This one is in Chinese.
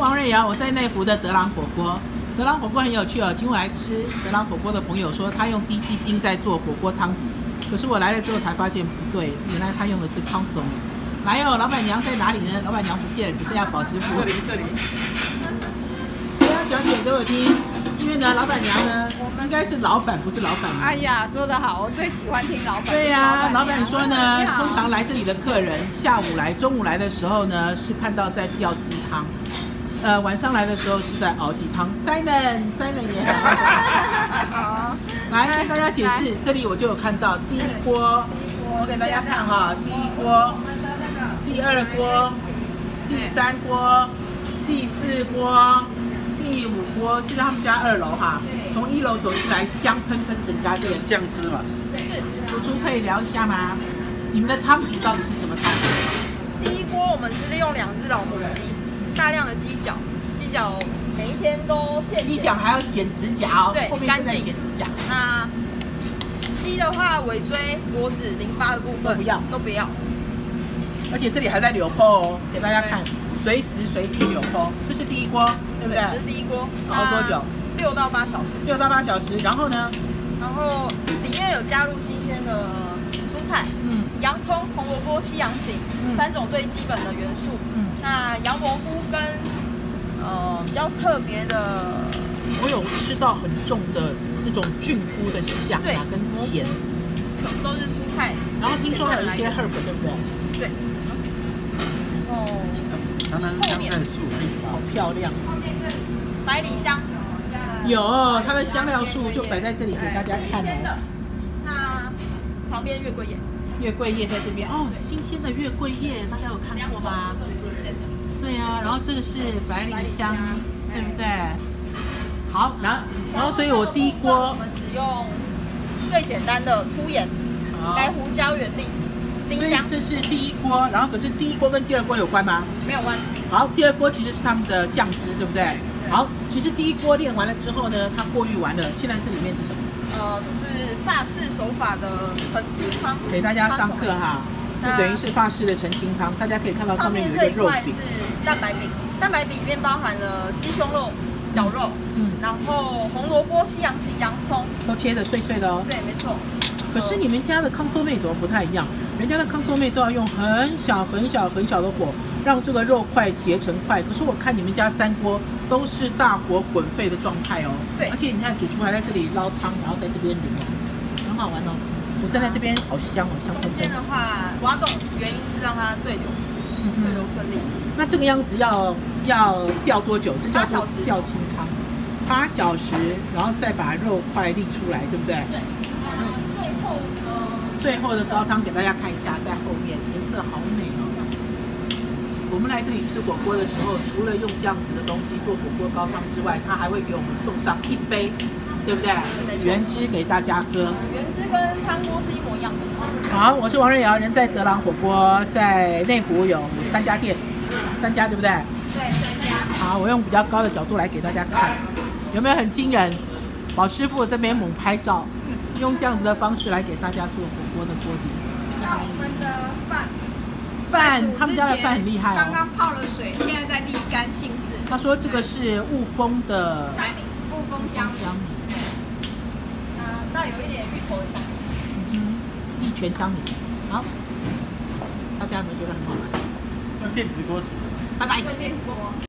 王瑞瑶，我在内湖的德朗火锅。德朗火锅很有趣哦，请我来吃德朗火锅的朋友说，他用低鸡精在做火锅汤底，可是我来了之后才发现不对，原来他用的是康松。来哦，老板娘在哪里呢？老板娘不见了，只剩下宝师傅。 这里。 谁要讲解给我听？因为呢，老板娘呢，应该是老板，不是老板娘。 哎呀，说得好，我最喜欢听老板。 对呀，老板说呢，通常来这里的客人，下午来、中午来的时候呢，是看到在吊鸡汤，晚上来的时候是在熬鸡汤。Simon 也好。来跟大家解释，这里我就有看到第一锅，我给大家看哈，第一锅、第二锅、第三锅、第四锅。第5锅就在他们家2楼哈，从1楼走进来，香喷喷整家店。 酱汁嘛， 是。 主厨可以聊一下吗？你们的汤底到底是什么汤底？ 第一锅我们是利用2只老母鸡，大量的鸡脚每一天都现鸡脚还要剪指甲哦， 对， 后面正在剪指甲。 那鸡的话，尾椎、脖子、淋巴的部分都不要。 而且这里还在流泡哦，给大家看。随时随地有空，这是第一锅，对不对？ 这是第一锅， 熬多久 ？6到8小时。 6到8小时，然后呢？ 然后里面有加入新鲜的蔬菜，洋葱、红萝卜、西洋芹，3种最基本的元素。那洋蘑菇跟比较特别的， 我有吃到很重的那种菌菇的香啊，跟甜， 全部都是蔬菜。 然后听说还有一些 herb， 对不对？ 对。哦。 常常香菜树， 好漂亮。 百里香， 有它的香料树就摆在这里给大家看哦。 那旁边月桂叶， 月桂叶在这边哦，新鲜的月桂叶，大家有看过吗？ 新鲜的。 对呀，然后这个是百里香，对不对？好，然后所以我第一锅我们只用最简单的粗盐、白胡椒、原粒。丁香， 这是第一锅，然后可是第一锅跟第2锅有关吗？ 没有关。 好，第2锅其实是他们的酱汁，对不对？好，其实第一锅炼完了之后呢，它过滤完了，现在这里面是什么？ 这是法式手法的澄清汤， 给大家上课哈，就等于是法式的澄清汤，大家可以看到上面有一个肉饼， 是蛋白饼，蛋白饼里面包含了鸡胸肉、绞肉，然后红萝卜、西洋芹、洋葱， 都切得碎碎的哦。 对，没错。 可是你们家的康松妹怎么不太一样？人家的康松妹都要用很小的火，让这个肉块结成块。可是我看你们家3锅都是大火滚沸的状态哦。 对。 而且你看主厨还在这里捞汤，然后在这边淋，很好玩哦。我站在这边好香哦，香喷喷。 中间的话挖洞，原因是让它对流顺利。 那这个样子要吊多久？这叫做吊清汤。8小时，然后再把肉块沥出来，对不对？ 对。 最后的高汤给大家看一下，在后面颜色好美哦。我们来这里吃火锅的时候，除了用这样子的东西做火锅高汤之外，它还会给我们送上1杯，对不对？原汁给大家喝。 原汁跟汤锅是一模一样的。 好，我是王瑞瑶，人在德朗火锅，在内湖有3家店，3家对不对？ 对，3家。 好，我用比较高的角度来给大家看，有没有很惊人？宝师傅这边猛拍照。用这样子的方式来给大家做火锅的锅底。 那我们的饭，他们家的饭很厉害哦。 刚刚泡了水，现在在沥干净制。 他说这个是雾峰的雾峰香米， 带有一点芋头的香气。 一泉香米。好，大家有没有觉得很好玩？ 用电磁锅煮。 拜拜。 电磁锅。